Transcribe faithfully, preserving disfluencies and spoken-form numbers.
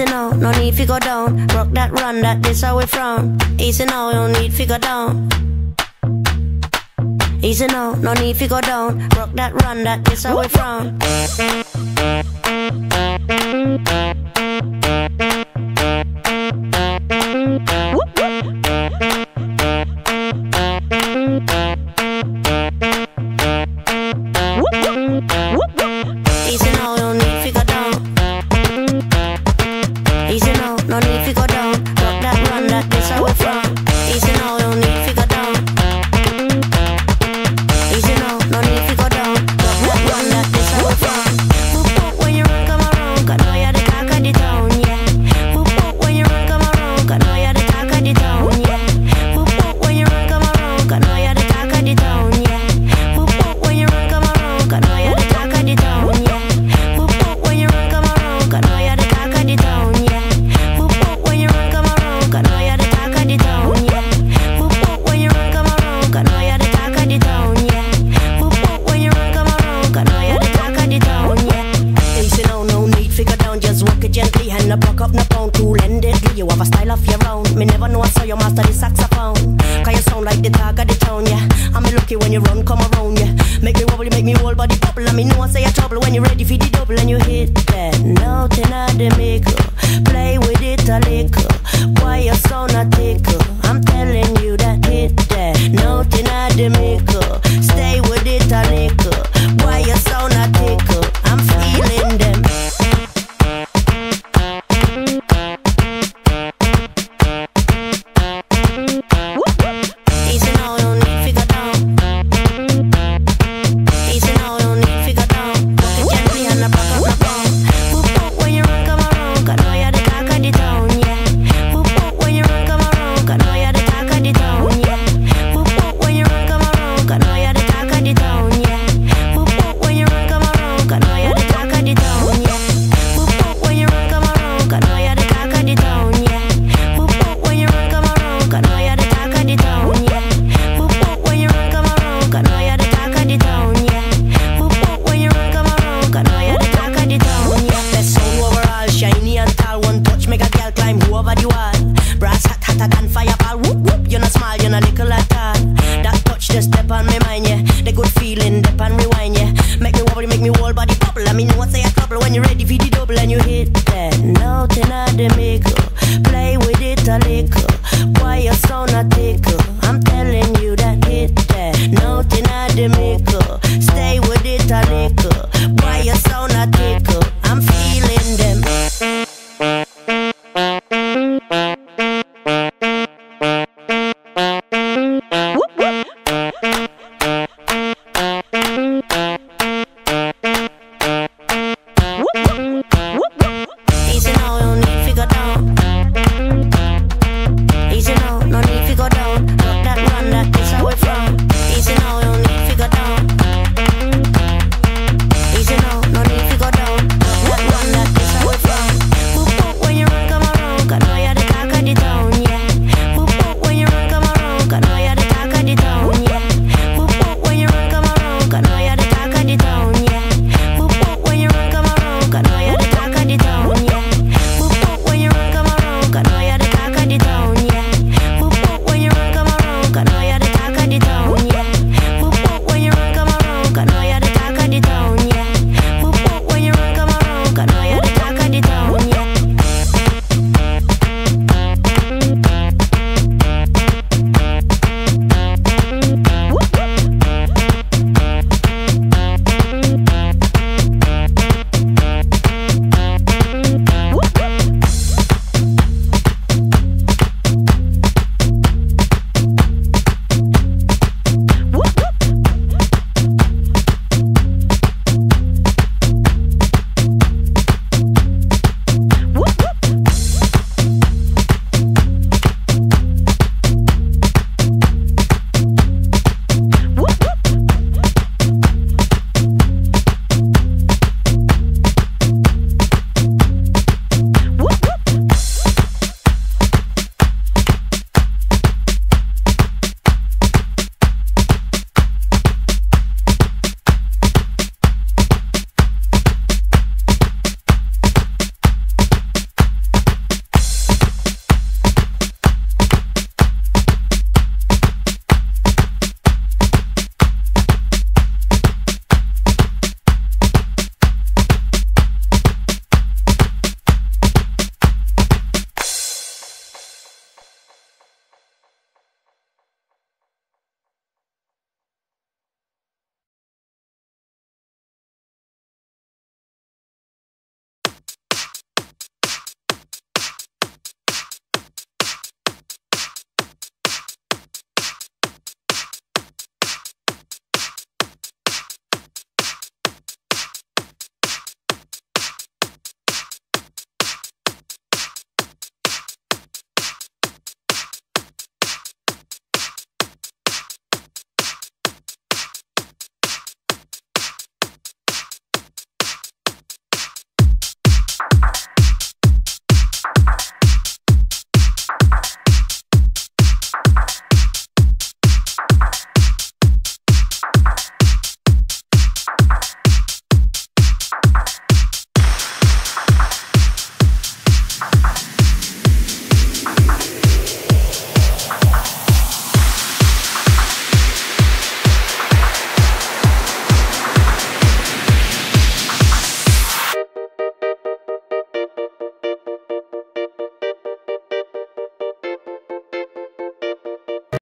Easy now, no need to go down. Rock that, run that, this how we from. Easy now, no need to go down. Easy now, no need to go down. Rock that, run that, this how we from. Easy now, no need to go down. Easy now, no need to go down. Rock that, run that, this how we from. Easy now, no need to go down. Easy now, no need to go down. Rock that, run that, this how we from. Whoop whoop when you run, come around, 'cause know you're the talk of the town, yeah. Whoop whoop when you run, come around, 'cause know you're the talk of the town, yeah. Whoop whoop when you run, come around, 'cause know you're the talk of the town, yeah. Whoop whoop when you run, come around, 'cause know you're the talk of the town, yeah. Whoop whoop when you run, come around, 'cause know you're the talk of the town, yeah. Whoop whoop when you run, come around, 'cause know you're the talk of the town, yeah. Whoop whoop when you run, come around, 'cause know you're the talk of the town, yeah. Whoop whoop when you run, come around, 'cause know you're the talk of the town, yeah. Easy now, no need to go down, just walk it gently, hand the block up, no pound, cool and deadly. You have a style of your own. Me never know I saw you master the saxophone. 'Cause you sound like the talk of the town, yeah. I'm lucky when you run, come around, yeah. Make me wobble, make me whole body bubble. And me know I say you're trouble when you're ready for the double. And you hit that note in the maker. Play with it a little. Why you sound a tickle? I'm telling you that hit that note in the maker. Stay with it a little. Why you sound a tickle? I'm feeling them. Easy now, no need to go down. Easy now, no need to go down. Walk it gently and I back up my phone. Whoop whoop when you run, come around, 'cause know you're the talk of the town, yeah. Whoop whoop when you run, come around, 'cause know you're the talk of the town, yeah. Whoop whoop when you run, come around, 'cause know you're the talk of the town, yeah. Whoop whoop when you run, come around, 'cause know you're the talk of the town, yeah. Whoop whoop when you run, come around, 'cause know you're the talk of the town, yeah. Whoop whoop when you run, come around, 'cause know you're the talk of the town, yeah. Whoop whoop when you run, come around, 'cause know you're the talk of the town, yeah. Whoop whoop when you run, come around, 'cause know you're the talk of the town, yeah. Best sound overall, shiny and tall. One touch make a girl climb over the wall. Brass hot hotter than fireball. Whoop whoop, you're not small, you're not little at all. That touch just step on my mind, yeah.